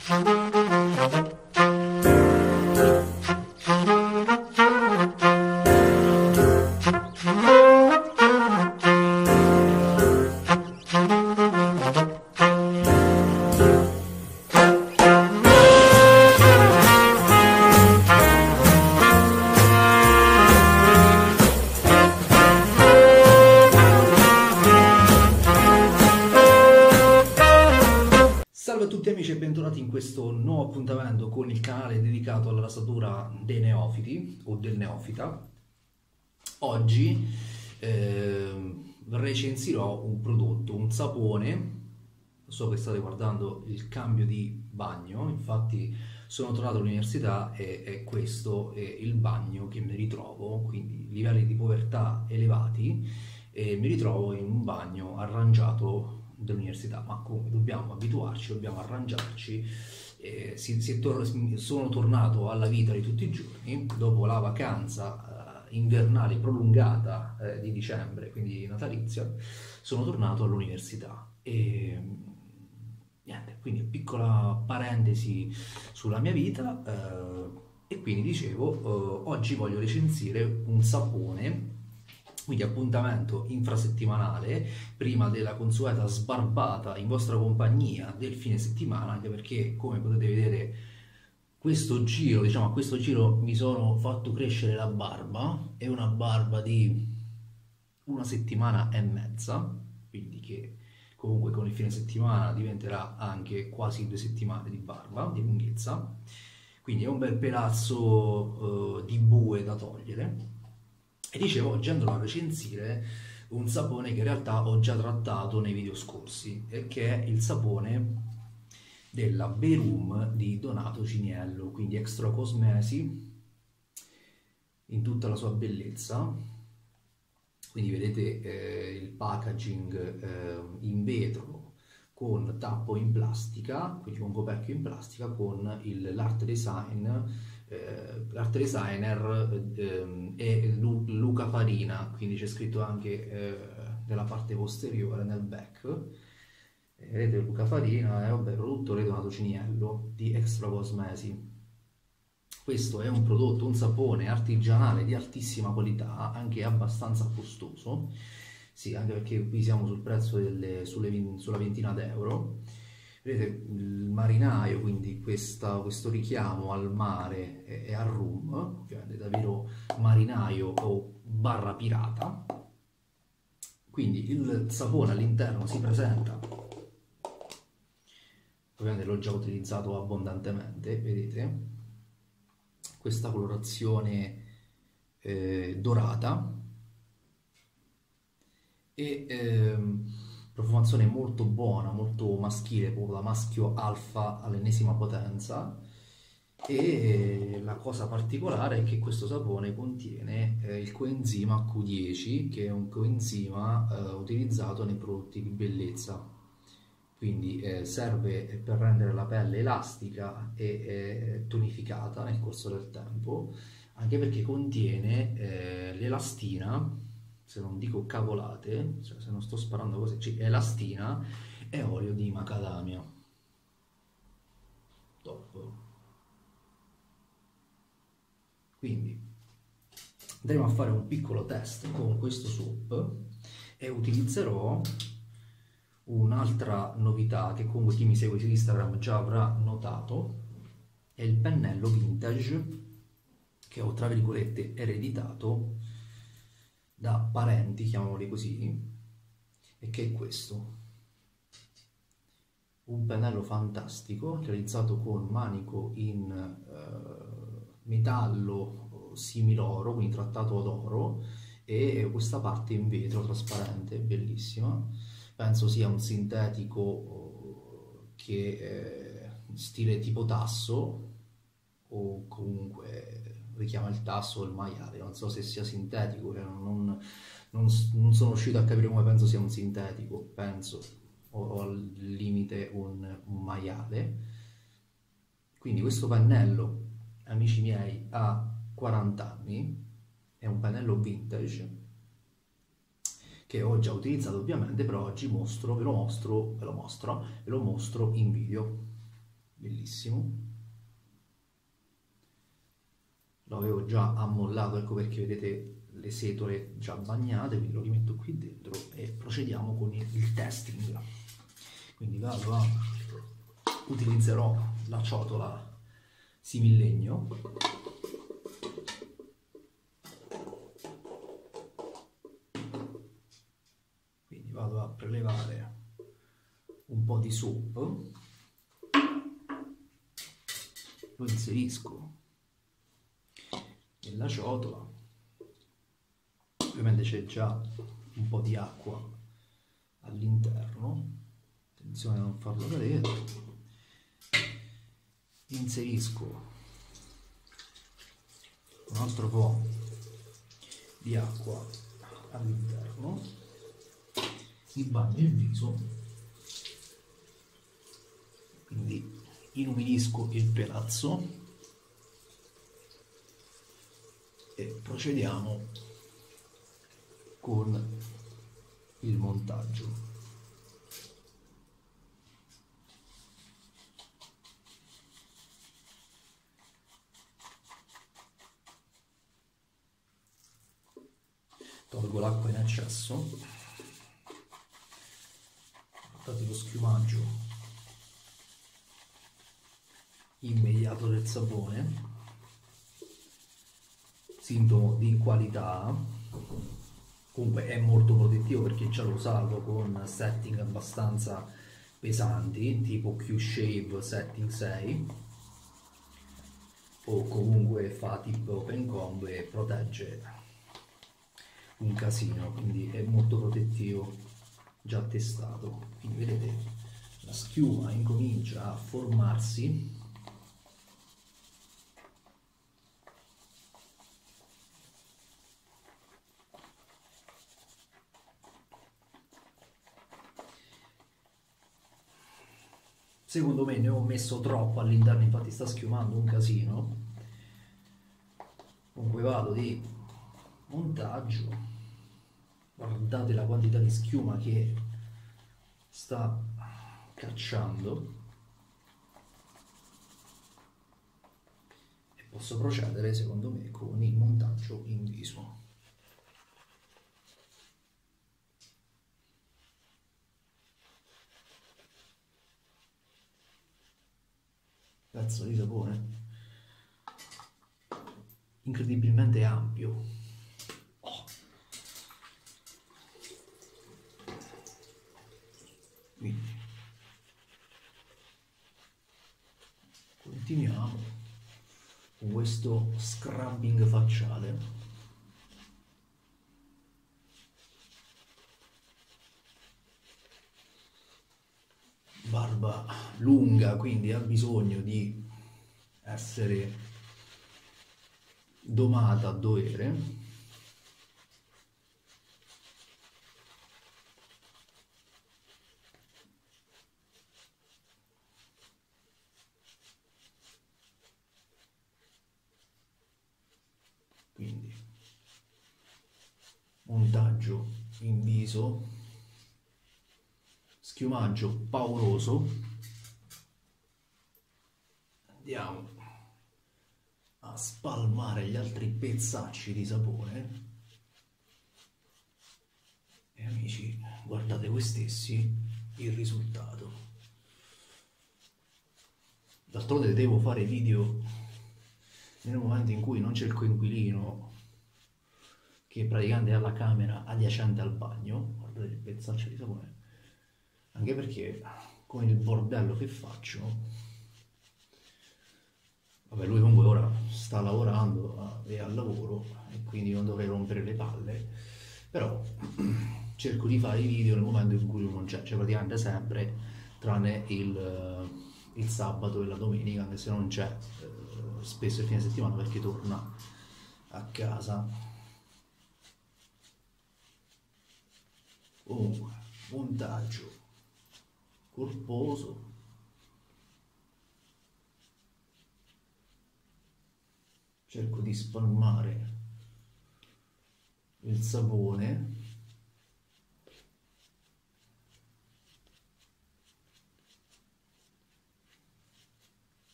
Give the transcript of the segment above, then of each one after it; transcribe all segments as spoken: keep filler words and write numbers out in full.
Salve a tutti amici e bentornati in questo nuovo appuntamento con il canale dedicato alla rasatura dei neofiti o del neofita. Oggi eh, recensirò un prodotto, un sapone. So che state guardando il cambio di bagno, infatti sono tornato all'università e, e questo è il bagno che mi ritrovo, quindi livelli di povertà elevati, e mi ritrovo in un bagno arrangiato dell'università, ma come dobbiamo abituarci, dobbiamo arrangiarci. Eh, si, si tor sono tornato alla vita di tutti i giorni dopo la vacanza eh, invernale prolungata eh, di dicembre, quindi natalizia. Sono tornato all'università e niente, quindi piccola parentesi sulla mia vita eh, e quindi dicevo, eh, oggi voglio recensire un sapone. Quindi appuntamento infrasettimanale, prima della consueta sbarbata in vostra compagnia del fine settimana, anche perché, come potete vedere, questo giro, diciamo a questo giro mi sono fatto crescere la barba, è una barba di una settimana e mezza, quindi che comunque con il fine settimana diventerà anche quasi due settimane di barba, di lunghezza, quindi è un bel pelazzo uh, di bue da togliere. E dicevo, oggi andrò a recensire un sapone che in realtà ho già trattato nei video scorsi, e che è il sapone della Verum di Donato Ciniello, quindi Extra Cosmesi in tutta la sua bellezza. Quindi vedete eh, il packaging eh, in vetro con tappo in plastica, quindi con coperchio in plastica, con l'art design. Eh, l'art designer eh, è Lu Luca Farina, quindi c'è scritto anche eh, nella parte posteriore, nel back, eh, vedete Luca Farina, è vabbè, produttore Donato Ciniello di Extra Cosmesi. Questo è un prodotto, un sapone artigianale di altissima qualità, anche abbastanza costoso, sì, anche perché qui siamo sul prezzo delle, sulle, sulla ventina d'euro. Vedete il marinaio, quindi questa, questo richiamo al mare e, e al rum, ovviamente davvero marinaio o barra pirata. Quindi il sapone all'interno si presenta, ovviamente l'ho già utilizzato abbondantemente, vedete, questa colorazione eh, dorata e ehm, profumazione molto buona, molto maschile, proprio da maschio alfa all'ennesima potenza. E la cosa particolare è che questo sapone contiene eh, il coenzima Q dieci, che è un coenzima eh, utilizzato nei prodotti di bellezza, quindi eh, serve per rendere la pelle elastica e eh, tonificata nel corso del tempo, anche perché contiene eh, l'elastina, se non dico cavolate, cioè se non sto sparando cose, c'è elastina e olio di macadamia. Top. Quindi andremo a fare un piccolo test con questo soap e utilizzerò un'altra novità che comunque chi mi segue su Instagram già avrà notato, è il pennello vintage che ho tra virgolette ereditato da parenti, chiamiamoli così, e che è questo, un pennello fantastico realizzato con manico in eh, metallo similoro, quindi trattato ad oro, e questa parte in vetro trasparente, bellissima. Penso sia un sintetico che eh, stile tipo tasso, o comunque richiama il tasso o il maiale, non so se sia sintetico, cioè non, non, non sono riuscito a capire come, penso sia un sintetico, penso, o, o al limite un, un maiale. Quindi questo pennello, amici miei, ha quaranta anni, è un pennello vintage che ho già utilizzato ovviamente, però oggi mostro, ve lo mostro, ve lo mostro, ve lo mostro in video. bellissimo. Lo avevo già ammollato, ecco perché vedete le setole già bagnate, quindi lo rimetto qui dentro e procediamo con il testing. Quindi vado a utilizzerò la ciotola similegno, quindi vado a prelevare un po' di soap, lo inserisco nella ciotola. Ovviamente c'è già un po' di acqua all'interno, attenzione a non farlo cadere. Inserisco un altro po' di acqua all'interno, mi bagno il viso, quindi inumidisco il pelazzo e procediamo con il montaggio. Tolgo l'acqua in eccesso, guardate lo schiumaggio immediato del sapone, sintomo di qualità. Comunque è molto protettivo perché già lo salvo con setting abbastanza pesanti, tipo Q-Shave setting sei, o comunque fa tipo Open Comb e protegge un casino, quindi è molto protettivo, già testato. Quindi vedete la schiuma incomincia a formarsi, secondo me ne ho messo troppo all'interno, infatti sta schiumando un casino. Comunque vado di montaggio, guardate la quantità di schiuma che sta cacciando e posso procedere secondo me con il montaggio in viso. Pezzo di sapone incredibilmente ampio. Oh. Quindi continuiamo con questo scrubbing facciale. Barba lunga, quindi ha bisogno di essere domata a dovere. Quindi montaggio in viso, schiumaggio pauroso. Andiamo a spalmare gli altri pezzacci di sapone e amici, guardate voi stessi il risultato. D'altronde devo fare video nel momento in cui non c'è il coinquilino che praticamente ha la camera adiacente al bagno. Guardate il pezzaccio di sapone, anche perché con il bordello che faccio, vabbè, lui comunque ora sta lavorando e al lavoro e quindi non dovrei rompere le palle, però cerco di fare i video nel momento in cui lui non c'è, cioè praticamente sempre, tranne il, il sabato e la domenica, anche se non c'è eh, spesso il fine settimana perché torna a casa. Comunque, montaggio corposo. Cerco di spalmare il sapone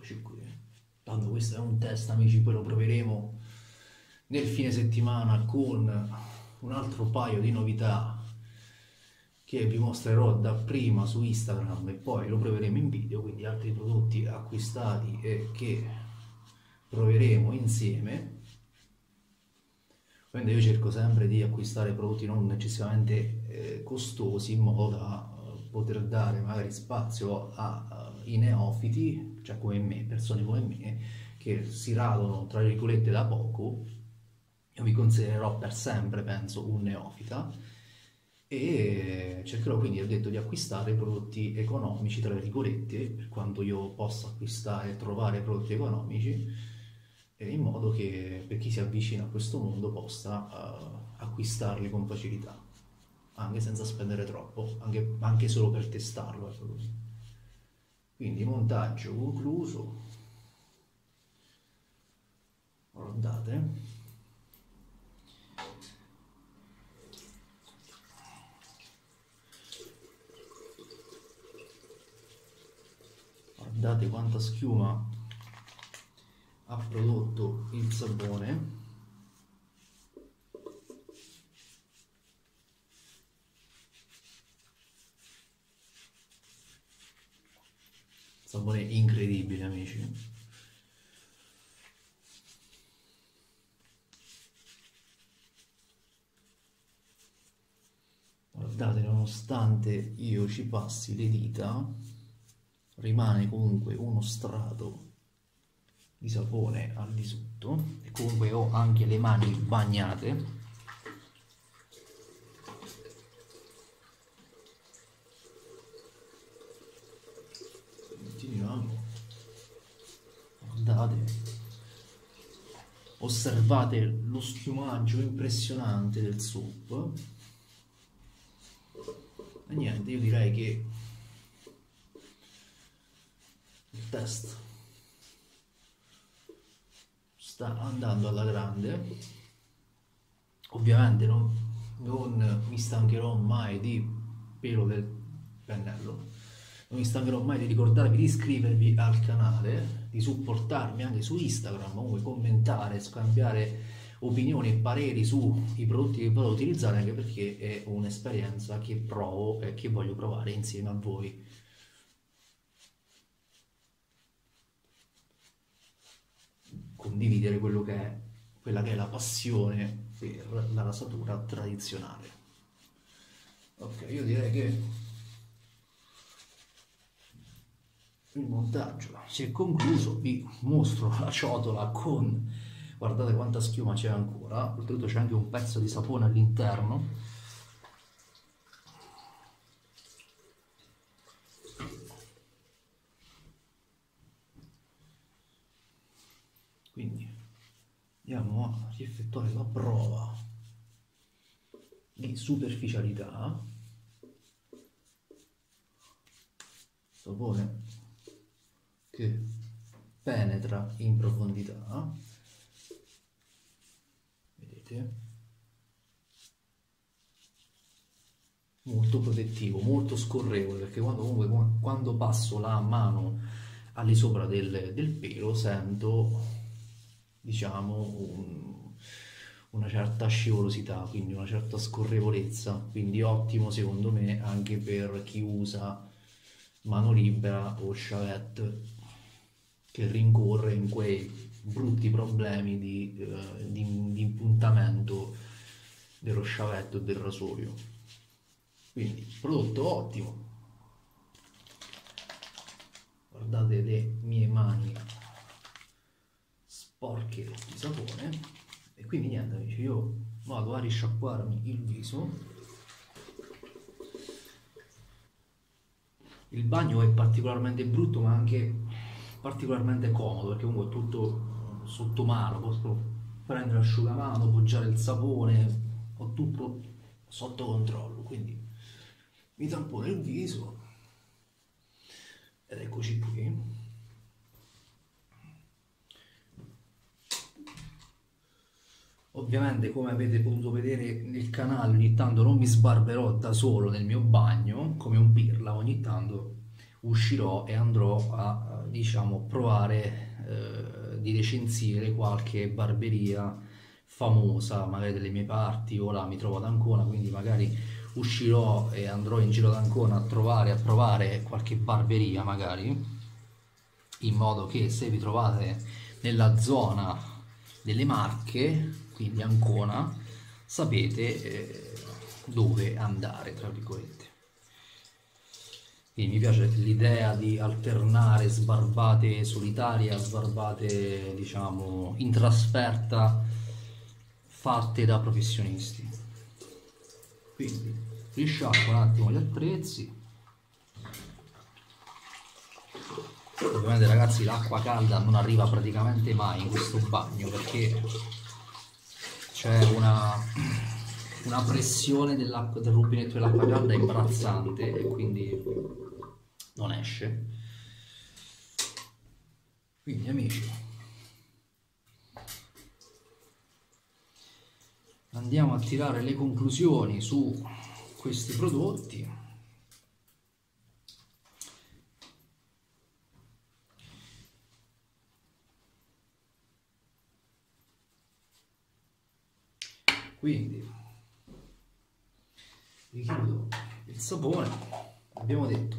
eccoci qui. Tanto questo è un test, amici, poi lo proveremo nel fine settimana con un altro paio di novità che vi mostrerò dapprima su Instagram e poi lo proveremo in video, quindi altri prodotti acquistati e che proveremo insieme. Quindi io cerco sempre di acquistare prodotti non eccessivamente eh, costosi, in modo da uh, poter dare magari spazio ai uh, neofiti, cioè come me, persone come me, che si radono tra virgolette da poco. Io mi considererò per sempre, penso, un neofita, e cercherò quindi, ho detto, di acquistare prodotti economici, tra virgolette, per quanto io possa acquistare e trovare prodotti economici, in modo che per chi si avvicina a questo mondo possa uh, acquistarli con facilità, anche senza spendere troppo, anche, anche solo per testarlo, ecco così. Quindi montaggio concluso, guardate, guardate quanta schiuma ha prodotto il sapone. Sapone incredibile, amici. Guardate, nonostante io ci passi le dita, rimane comunque uno strato di sapone al di sotto, e comunque ho anche le mani bagnate. Continuiamo, guardate, osservate lo schiumaggio impressionante del soup. E niente, io direi che il test sta andando alla grande. Ovviamente non, non mi stancherò mai di pelo del pennello, non mi stancherò mai di ricordarvi di iscrivervi al canale, di supportarmi anche su Instagram, comunque commentare, scambiare opinioni e pareri sui prodotti che vado a utilizzare, anche perché è un'esperienza che provo e che voglio provare insieme a voi. Condividere quello che è, quella che è la passione per la rasatura tradizionale. Ok, io direi che il montaggio si è concluso. Vi mostro la ciotola con, guardate quanta schiuma c'è ancora, oltretutto c'è anche un pezzo di sapone all'interno. Quindi andiamo a effettuare la prova di superficialità. Sapone che penetra in profondità, vedete, molto protettivo, molto scorrevole, perché quando comunque quando passo la mano al di sopra del, del pelo sento, diciamo, un, una certa scivolosità, quindi una certa scorrevolezza, quindi ottimo secondo me anche per chi usa mano libera o chavette, che rincorre in quei brutti problemi di, eh, di, di impuntamento dello chavette o del rasoio. Quindi prodotto ottimo. Guardate le mie mani sporche di sapone. E quindi niente amici, io vado a risciacquarmi il viso. Il bagno è particolarmente brutto ma anche particolarmente comodo, perché comunque è tutto sotto mano, posso prendere l'asciugamano, poggiare il sapone, ho tutto sotto controllo, quindi mi tampono il viso ed eccoci qui. Ovviamente, come avete potuto vedere nel canale, ogni tanto non mi sbarberò da solo nel mio bagno come un pirla, ogni tanto uscirò e andrò a, diciamo, provare eh, di recensire qualche barberia famosa, magari delle mie parti. Ora mi trovo ad Ancona, quindi magari uscirò e andrò in giro ad Ancona a trovare, a provare qualche barberia magari, in modo che se vi trovate nella zona delle Marche, quindi Ancona, sapete eh, dove andare, tra virgolette. Quindi mi piace l'idea di alternare sbarbate solitarie a sbarbate, diciamo, in trasferta, fatte da professionisti. Quindi risciacquo un attimo gli attrezzi. Ovviamente ragazzi l'acqua calda non arriva praticamente mai in questo bagno, perché c'è una, una pressione dell'acqua, del rubinetto dell'acqua calda imbarazzante e quindi non esce. Quindi amici, andiamo a tirare le conclusioni su questi prodotti. Quindi richiudo il sapone. Abbiamo detto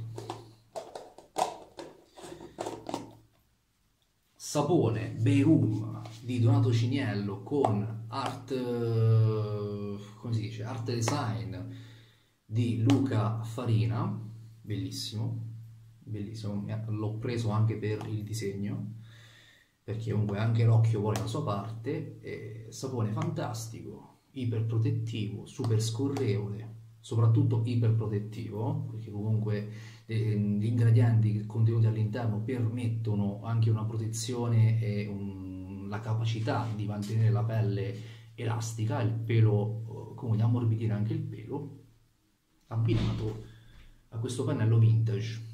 sapone Beirum di Donato Ciniello con art, come si dice, art design di Luca Farina, bellissimo, bellissimo, l'ho preso anche per il disegno, perché comunque anche l'occhio vuole la sua parte. E sapone fantastico, iperprotettivo, super scorrevole, soprattutto iperprotettivo, perché comunque eh, gli ingredienti contenuti all'interno permettono anche una protezione e un, la capacità di mantenere la pelle elastica, il pelo, come di ammorbidire anche il pelo, abbinato a questo pennello vintage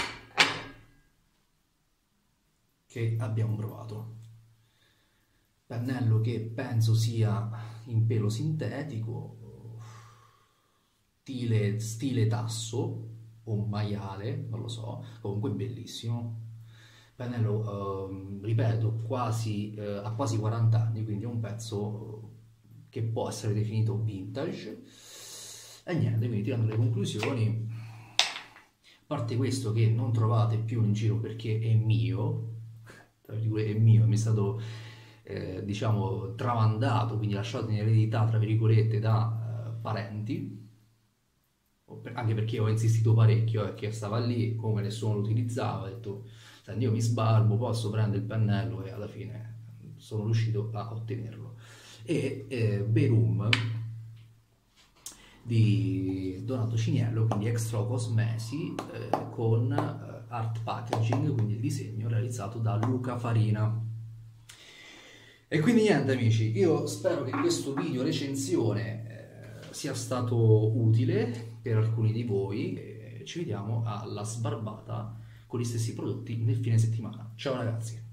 che abbiamo provato. Pennello che penso sia in pelo sintetico, stile, stile tasso o maiale, non lo so, comunque bellissimo. Pennello, eh, ripeto, quasi, eh, ha quasi quaranta anni, quindi è un pezzo che può essere definito vintage. E niente, quindi tirando le conclusioni, a parte questo che non trovate più in giro perché è mio, è mio, mi è stato eh, diciamo tramandato, quindi lasciato in eredità tra virgolette da eh, parenti, anche perché ho insistito parecchio, perché eh, stava lì, come nessuno lo utilizzava, ho detto senti, io mi sbarbo, posso prendere il pennello, e alla fine sono riuscito a ottenerlo. E eh, Beirum di Donato Ciniello, quindi Extra Cosmesi, eh, con eh, art packaging, quindi il disegno realizzato da Luca Farina. E quindi niente amici, io spero che questo video recensione eh, sia stato utile per alcuni di voi, e ci vediamo alla sbarbata con gli stessi prodotti nel fine settimana. Ciao ragazzi!